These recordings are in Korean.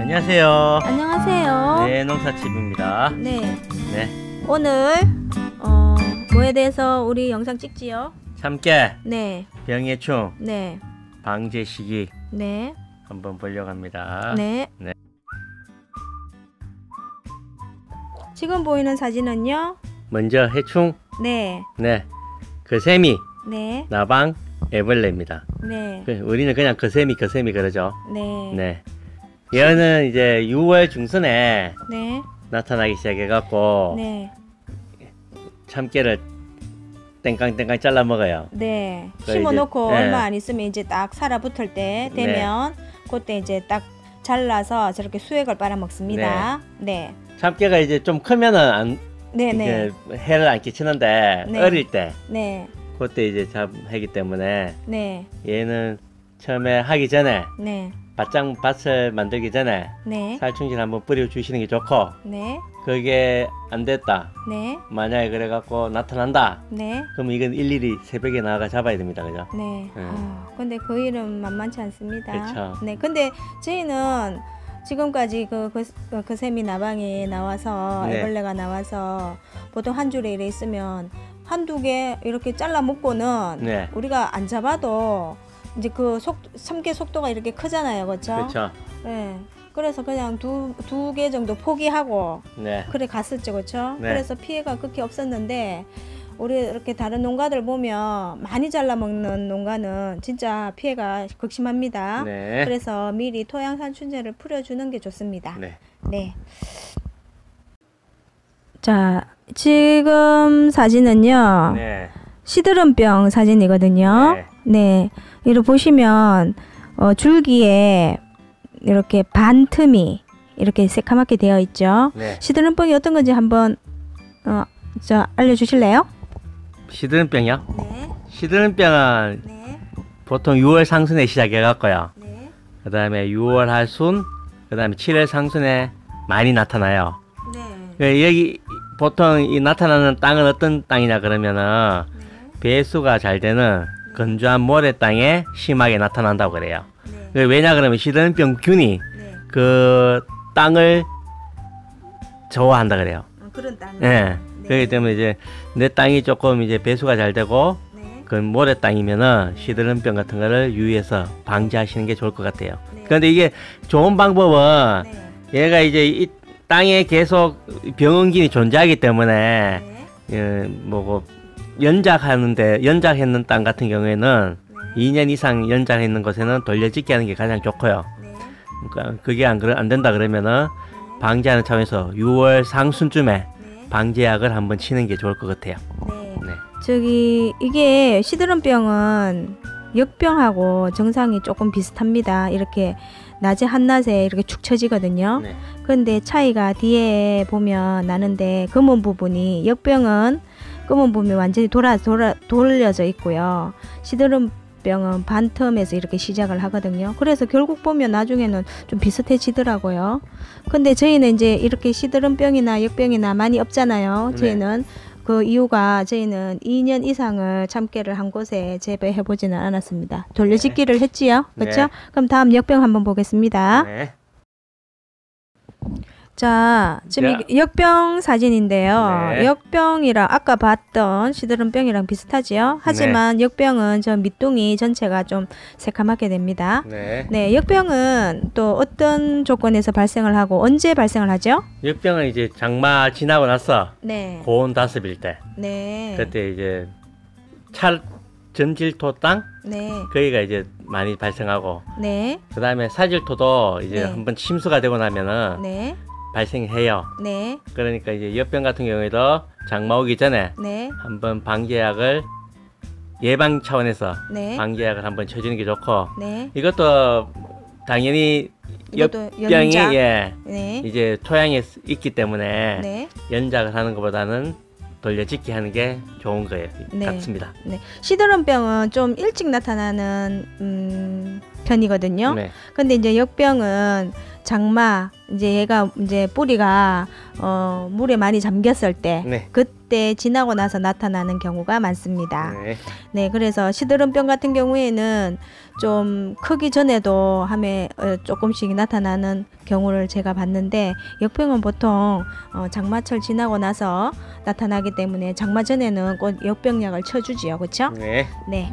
안녕하세요. 안녕하세요. 네, 농사칩입니다. 네. 네. 오늘 뭐에 대해서 우리 영상 찍지요? 참깨, 네. 병해충, 네. 방제 시기 네. 한번 보려고 합니다. 네. 네. 지금 보이는 사진은요? 먼저 해충, 네. 네, 거세미, 네. 나방, 애벌레입니다. 네. 우리는 그냥 거세미 그러죠. 네. 네. 얘는 이제 6월 중순에 네. 나타나기 시작해갖고 네. 참깨를 땡깡땡깡 잘라 먹어요. 네. 그 심어놓고 이제, 네. 얼마 안 있으면 이제 딱 살아붙을 때 되면 그때 이제 딱 잘라서 저렇게 수액을 빨아먹습니다. 네. 참깨가 이제 좀 크면은 네네. 해를 안 끼치는데 네. 어릴 때 네. 그때 이제 하기 때문에 네. 얘는 처음에 하기 전에 네. 밭을 만들기 전에 네. 살충질 한번 뿌려주시는 게 좋고, 네. 그게 안 됐다, 네. 만약에 그래갖고 나타난다, 네. 그럼 이건 일일이 새벽에 나가 잡아야 됩니다. 그죠? 네. 네. 근데 그 일은 만만치 않습니다. 그쵸. 네. 근데 저희는 지금까지 그 세미 나방이 나와서 네. 애벌레가 나와서 보통 한 줄에 이래 있으면 한두 개 이렇게 잘라 먹고는 네. 우리가 안 잡아도 이제 참깨 속도가 이렇게 크잖아요. 그렇죠? 그렇죠. 네. 그래서 그냥 두 개 정도 포기하고 네. 그래 갔었죠. 그렇죠? 네. 그래서 피해가 그렇게 없었는데 우리 이렇게 다른 농가들 보면 많이 잘라 먹는 농가는 진짜 피해가 극심합니다. 네. 그래서 미리 토양살충제를 뿌려주는 게 좋습니다. 네. 네. 자, 지금 사진은요. 네. 시드름병 사진이거든요. 네. 네. 이렇게 보시면 줄기에 이렇게 반틈이 이렇게 새카맣게 되어 있죠. 네. 시드름병이 어떤 건지 한번 알려주실래요? 시드름병이요? 네. 시드름병은 네. 보통 6월 상순에 시작해갖고요. 네. 그 다음에 6월 하순, 그 다음에 7월 상순에 많이 나타나요. 네. 여기 보통 이 나타나는 땅은 어떤 땅이냐 그러면은 배수가 잘 되는 건조한 모래 땅에 심하게 나타난다고 그래요. 네. 왜냐 그러면 시드름병균이 네. 그 땅을 저하한다 그래요. 그런 땅. 예. 네. 그렇기 때문에 이제 내 땅이 조금 이제 배수가 잘 되고 네. 그 모래 땅이면은 시드름병 같은 거를 유의해서 방지하시는 게 좋을 것 같아요. 네. 그런데 이게 좋은 방법은 네. 얘가 이제 이 땅에 계속 병원균이 존재하기 때문에 네. 연작했는 땅 같은 경우에는 네. 2년 이상 연작했는 곳에는 돌려짓기 하는 게 가장 좋고요. 네. 그러니까 그게 안 된다 그러면은 방지하는 차원에서 6월 상순쯤에 네. 방제약을 한번 치는 게 좋을 것 같아요. 네. 네. 이게 시드름병은 역병하고 증상이 조금 비슷합니다. 이렇게 낮에 한낮에 이렇게 축 처지거든요. 네. 근데 차이가 뒤에 보면 나는데 검은 부분이 역병은 검은 부분이 완전히 돌려져 있고요. 시드름병은 반텀에서 이렇게 시작을 하거든요. 그래서 결국 보면 나중에는 좀 비슷해지더라고요. 근데 저희는 이제 이렇게 시드름병이나 역병이나 많이 없잖아요. 네. 저희는 그 이유가 저희는 2년 이상을 참깨를 한 곳에 재배해 보지는 않았습니다. 돌려짓기를 했지요. 그렇죠? 네. 그럼 다음 역병 한번 보겠습니다. 네. 자, 지금 자. 이게 역병 사진인데요. 네. 역병이랑 아까 봤던 시드름병이랑 비슷하지요. 하지만 역병은 저 밑둥이 전체가 좀 새카맣게 됩니다. 네. 네, 역병은 또 어떤 조건에서 발생을 하고 언제 발생을 하죠? 역병은 이제 장마 지나고 나서 네. 고온 다습일 때, 네. 그때 이제 점질토 땅 네. 거기가 이제 많이 발생하고, 네. 그 다음에 사질토도 이제 네. 한번 침수가 되고 나면은 네. 발생해요. 네. 그러니까 이제 역병 같은 경우에도 장마 오기 전에 네. 한번 방제약을 예방 차원에서 네. 방제약을 한번 쳐주는 게 좋고, 네. 이것도 당연히 이것도 역병이 연작. 예, 네. 이제 토양에 있기 때문에 네. 연작을 하는 것보다는 돌려짓기 하는 게 좋은 거예요. 네. 같습니다. 네. 시드름병은 좀 일찍 나타나는 편이거든요. 네. 근데 이제 역병은 장마 이제 얘가 이제 뿌리가 물에 많이 잠겼을 때 네. 때 지나고 나서 나타나는 경우가 많습니다. 네. 네, 그래서 시드름병 같은 경우에는 좀 크기 전에도 함에 조금씩 나타나는 경우를 제가 봤는데, 역병은 보통 장마철 지나고 나서 나타나기 때문에 장마 전에는 꼭 역병약을 쳐주지요. 그렇죠? 네. 네.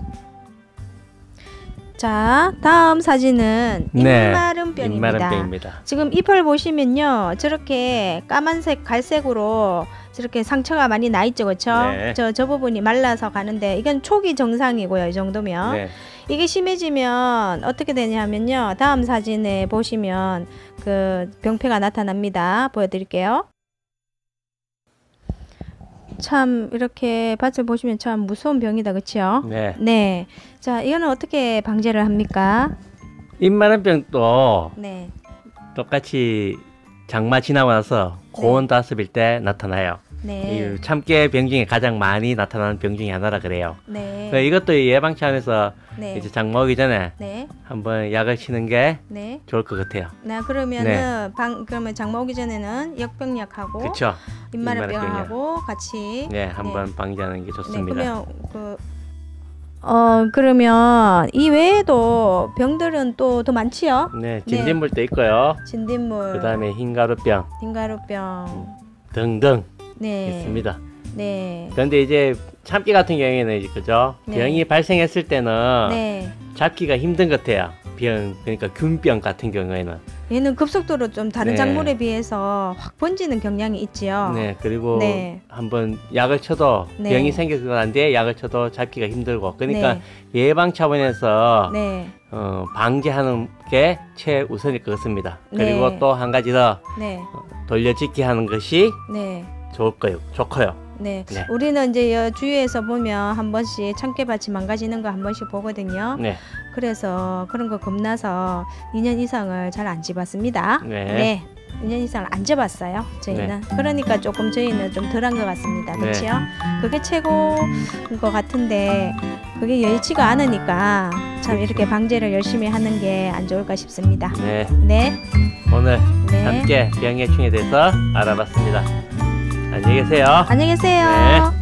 자, 다음 사진은 네. 입마름병입니다. 입마름병입니다. 지금 잎을 보시면요, 저렇게 까만색, 갈색으로 저렇게 상처가 많이 나 있죠, 그렇죠? 네. 저 부분이 말라서 가는데 이건 초기 정상이고요, 이 정도면. 네. 이게 심해지면 어떻게 되냐면요, 다음 사진에 보시면 그 병폐가 나타납니다. 보여드릴게요. 참 이렇게 밭을 보시면 참 무서운 병이다, 그렇죠? 네. 네. 자, 이거는 어떻게 방제를 합니까? 입마름병도 네. 똑같이 장마 지나고 나서 고온 다습일 때 나타나요. 네. 이 참깨 병 중에 가장 많이 나타나는 병 중에 하나라 그래요. 네. 그래서 이것도 예방 차원에서 네. 이제 장마 오기 전에 네. 한번 약을 치는 게 네. 좋을 것 같아요. 나 그러면은 그러면 장마 오기 전에는 역병약하고 그렇죠. 입마름병하고 같이 네, 한번 방지하는 게 좋습니다. 네, 그러면 그러면 이 외에도 병들은 또 더 많지요? 네, 진딧물도 있고요. 진딧물, 그다음에 흰가루병 흰가루병 등등 네. 있습니다. 네. 그런데 이제 참깨 같은 경우에는 이제 그죠? 네. 병이 발생했을 때는 네. 잡기가 힘든 것 같아요. 그러니까 균병 같은 경우에는. 얘는 급속도로 좀 다른 네. 작물에 비해서 확 번지는 경향이 있지요. 네, 그리고 네. 한번 약을 쳐도 네. 병이 생겨서 그런데 약을 쳐도 잡기가 힘들고, 그러니까 네. 예방 차원에서 네. 방지하는 게 최우선일 것 같습니다. 네. 그리고 또 한 가지 더 네. 돌려짓기 하는 것이 네. 좋고요. 네. 네. 우리는 이제 주위에서 보면 한 번씩 참깨밭이 망가지는 거 한 번씩 보거든요. 네, 그래서 그런 거 겁나서 2년 이상을 잘 안 집었습니다. 네. 2년 이상을 안 집었어요, 저희는. 그러니까 조금 저희는 좀 덜한 것 같습니다. 네. 그렇죠? 그게 최고인 것 같은데 그게 여의치가 않으니까 참 이렇게 방제를 열심히 하는 게 안 좋을까 싶습니다. 네. 네. 오늘 네. 함께 병해충에 대해서 알아봤습니다. 안녕히 계세요. 안녕히 계세요. 네.